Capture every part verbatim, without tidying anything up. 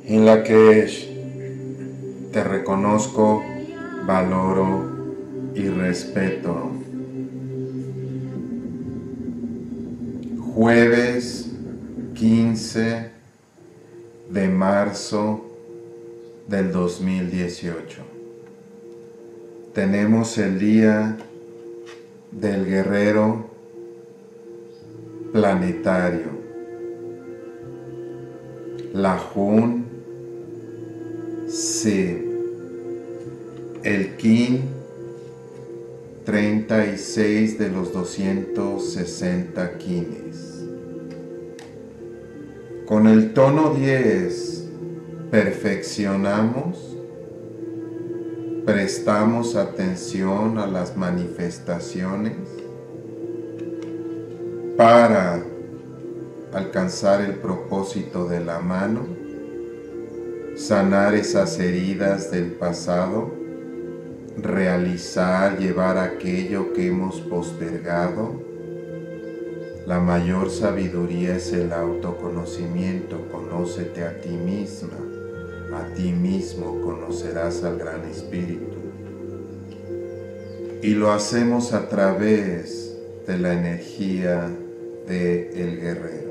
en la que te reconozco, valoro y respeto. Jueves quince de marzo del dos mil dieciocho. Tenemos el día del guerrero planetario, Lajún Sib, el Kin treinta y seis de los doscientos sesenta Kines. Con el tono diez perfeccionamos, prestamos atención a las manifestaciones para alcanzar el propósito de la mano, sanar esas heridas del pasado, realizar, llevar aquello que hemos postergado. La mayor sabiduría es el autoconocimiento. Conócete a ti misma, a ti mismo, conocerás al Gran Espíritu. Y lo hacemos a través de la energía del guerrero,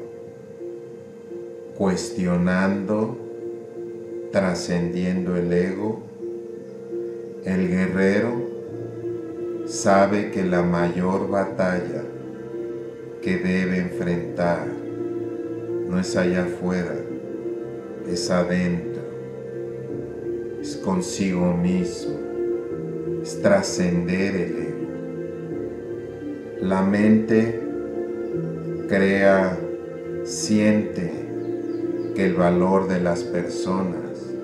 cuestionando, trascendiendo el ego. El guerrero sabe que la mayor batalla que debe enfrentar no es allá afuera, es adentro, es consigo mismo, es trascender el ego. La mente crea, siente que el valor de las personas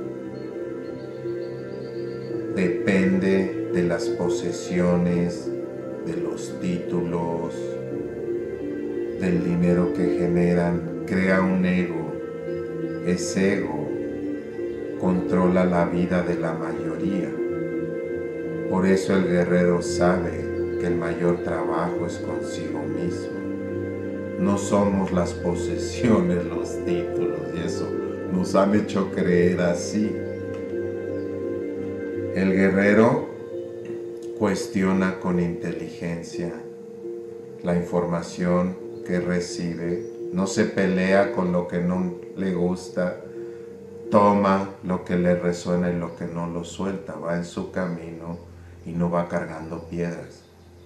depende de las posesiones, de los títulos, del dinero que generan. Crea un ego. Ese ego controla la vida de la mayoría. Por eso el guerrero sabe que el mayor trabajo es consigo mismo. No somos las posesiones, los títulos, y eso nos han hecho creer así. El guerrero cuestiona con inteligencia la información que recibe, no se pelea con lo que no le gusta, toma lo que le resuena y lo que no lo suelta, va en su camino y no va cargando piedras.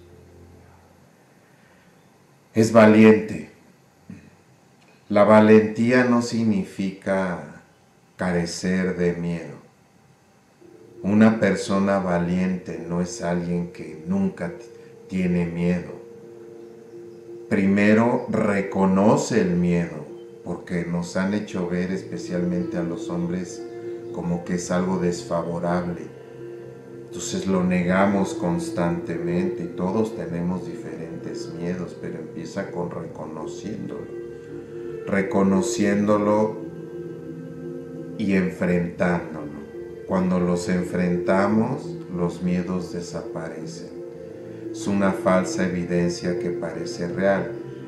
Es valiente. La valentía no significa carecer de miedo. Una persona valiente no es alguien que nunca tiene miedo. Primero reconoce el miedo, porque nos han hecho ver, especialmente a los hombres, como que es algo desfavorable. Entonces lo negamos constantemente y todos tenemos diferentes miedos, pero empieza con reconociéndolo. Reconociéndolo y enfrentándolo. Cuando los enfrentamos, los miedos desaparecen. Es una falsa evidencia que parece real.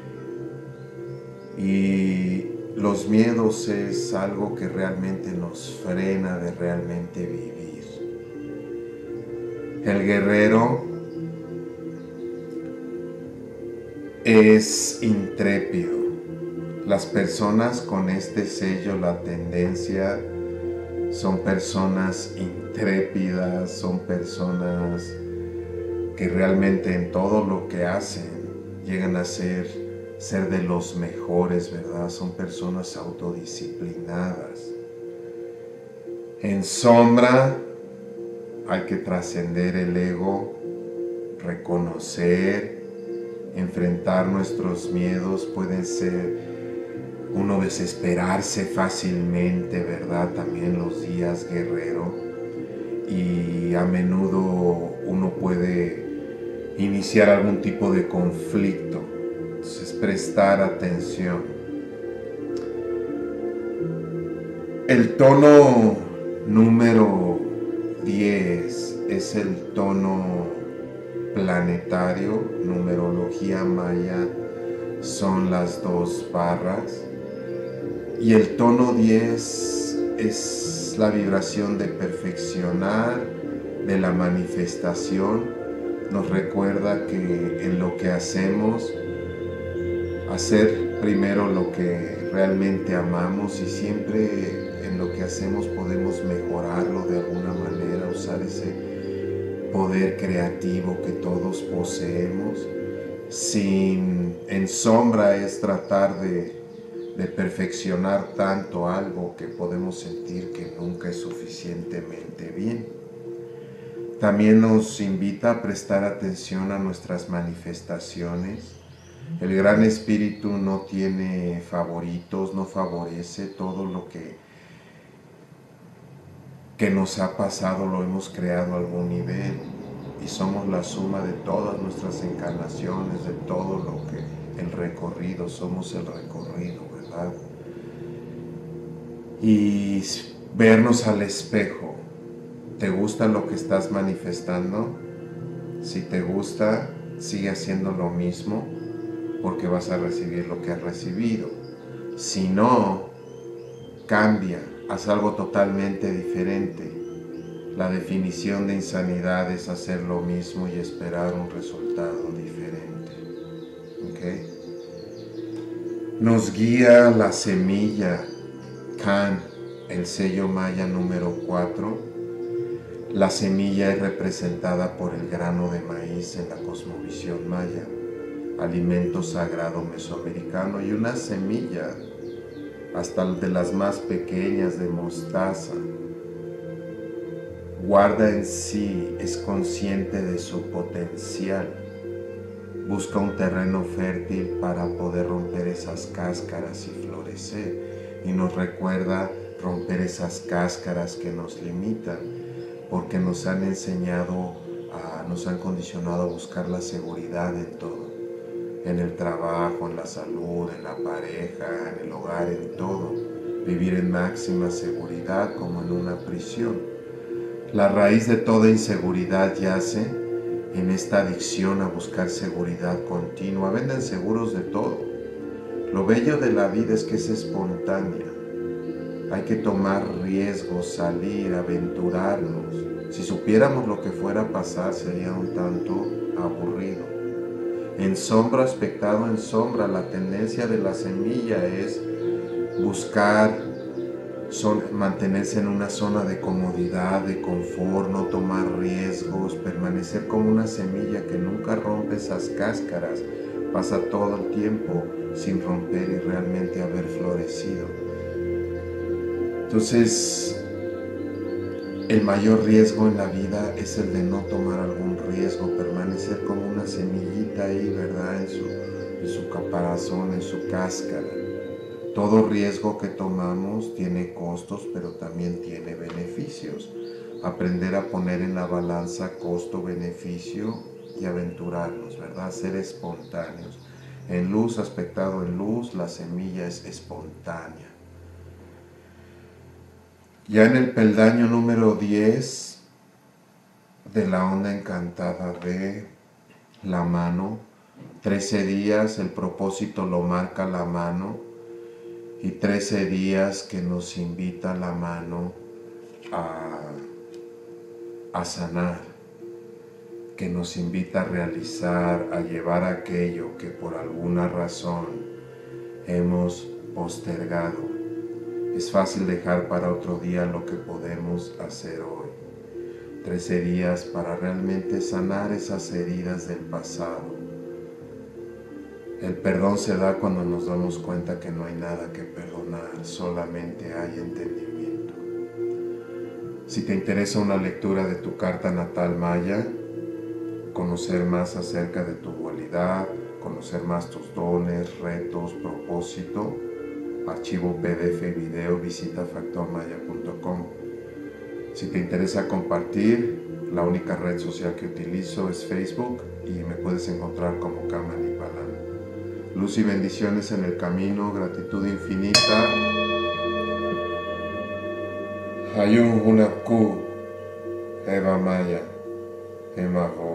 Y los miedos es algo que realmente nos frena de realmente vivir. El guerrero es intrépido. Las personas con este sello, la tendencia, son personas intrépidas, son personas que realmente en todo lo que hacen llegan a ser, ser de los mejores, ¿verdad? Son personas autodisciplinadas. En sombra hay que trascender el ego, reconocer, enfrentar nuestros miedos. Pueden ser uno desesperarse fácilmente, ¿verdad? También los días guerrero, y a menudo uno puede iniciar algún tipo de conflicto. Entonces, prestar atención. El tono número diez es el tono planetario. Numerología maya son las dos barras. Y el tono diez es la vibración de perfeccionar, de la manifestación. Nos recuerda que en lo que hacemos, hacer primero lo que realmente amamos, y siempre en lo que hacemos podemos mejorarlo de alguna manera, usar ese poder creativo que todos poseemos. Sin en sombra es tratar de, de perfeccionar tanto algo que podemos sentir que nunca es suficientemente bien. También nos invita a prestar atención a nuestras manifestaciones. El Gran Espíritu no tiene favoritos, no favorece. Todo lo que, que nos ha pasado lo hemos creado a algún nivel, y somos la suma de todas nuestras encarnaciones, de todo lo que el recorrido, somos el recorrido, ¿verdad? Y vernos al espejo. ¿Te gusta lo que estás manifestando? Si te gusta, sigue haciendo lo mismo, porque vas a recibir lo que has recibido. Si no, cambia, haz algo totalmente diferente. La definición de insanidad es hacer lo mismo y esperar un resultado diferente. ¿Okay? Nos guía la semilla Can, el sello maya número cuatro. La semilla es representada por el grano de maíz en la cosmovisión maya, alimento sagrado mesoamericano, y una semilla, hasta de las más pequeñas, de mostaza, guarda en sí, es consciente de su potencial, busca un terreno fértil para poder romper esas cáscaras y florecer, y nos recuerda romper esas cáscaras que nos limitan, porque nos han enseñado, a, nos han condicionado a buscar la seguridad en todo, en el trabajo, en la salud, en la pareja, en el hogar, en todo, vivir en máxima seguridad como en una prisión. La raíz de toda inseguridad yace en esta adicción a buscar seguridad continua. Venden seguros de todo. Lo bello de la vida es que es espontánea. Hay que tomar riesgos, salir, aventurarnos. Si supiéramos lo que fuera a pasar, sería un tanto aburrido. En sombra, aspectado en sombra, la tendencia de la semilla es buscar Son, mantenerse en una zona de comodidad, de confort, no tomar riesgos, permanecer como una semilla que nunca rompe esas cáscaras, pasa todo el tiempo sin romper y realmente haber florecido. Entonces, el mayor riesgo en la vida es el de no tomar algún riesgo, permanecer como una semillita ahí, ¿verdad? En su, en su caparazón, en su cáscara. Todo riesgo que tomamos tiene costos, pero también tiene beneficios. Aprender a poner en la balanza costo-beneficio y aventurarnos, ¿verdad? Ser espontáneos. En luz, aspectado en luz, la semilla es espontánea. Ya en el peldaño número diez de la onda encantada de la mano, trece días, el propósito lo marca la mano, y trece días que nos invita la mano a, a sanar, que nos invita a realizar, a llevar aquello que por alguna razón hemos postergado. Es fácil dejar para otro día lo que podemos hacer hoy. trece días para realmente sanar esas heridas del pasado. El perdón se da cuando nos damos cuenta que no hay nada que perdonar, solamente hay entendimiento. Si te interesa una lectura de tu carta natal maya, conocer más acerca de tu dualidad, conocer más tus dones, retos, propósito, archivo P D F y video, visita factor maya punto com. Si te interesa compartir, la única red social que utilizo es Facebook y me puedes encontrar como Kamani Palan. Luz y bendiciones en el camino, gratitud infinita. Hayun Hunapku, Eva Maya, Emago.